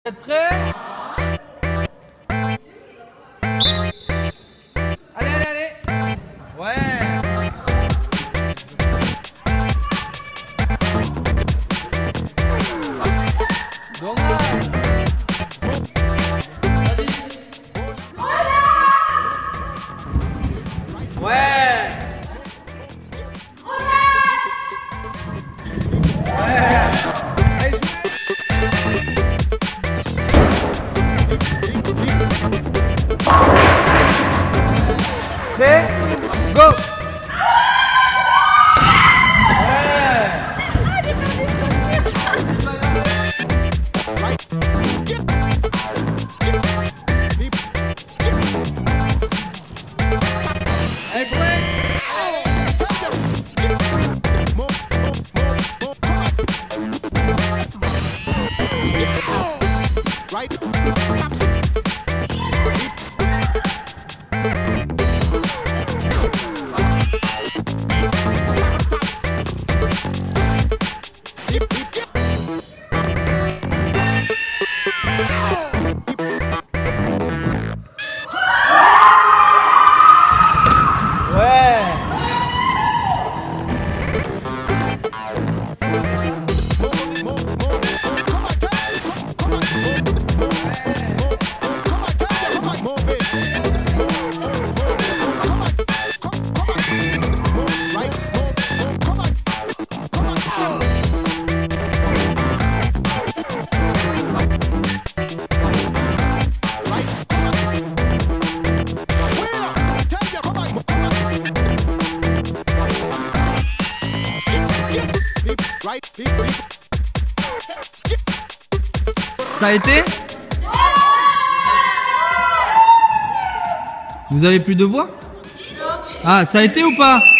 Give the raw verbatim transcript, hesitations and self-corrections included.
êtes prêts? Allez, allez, allez. Ouais. Dommage. Vas-y. Ouais. Prêt? Go! Ça a été? Vous avez plus de voix? Ah, ça a été ou pas?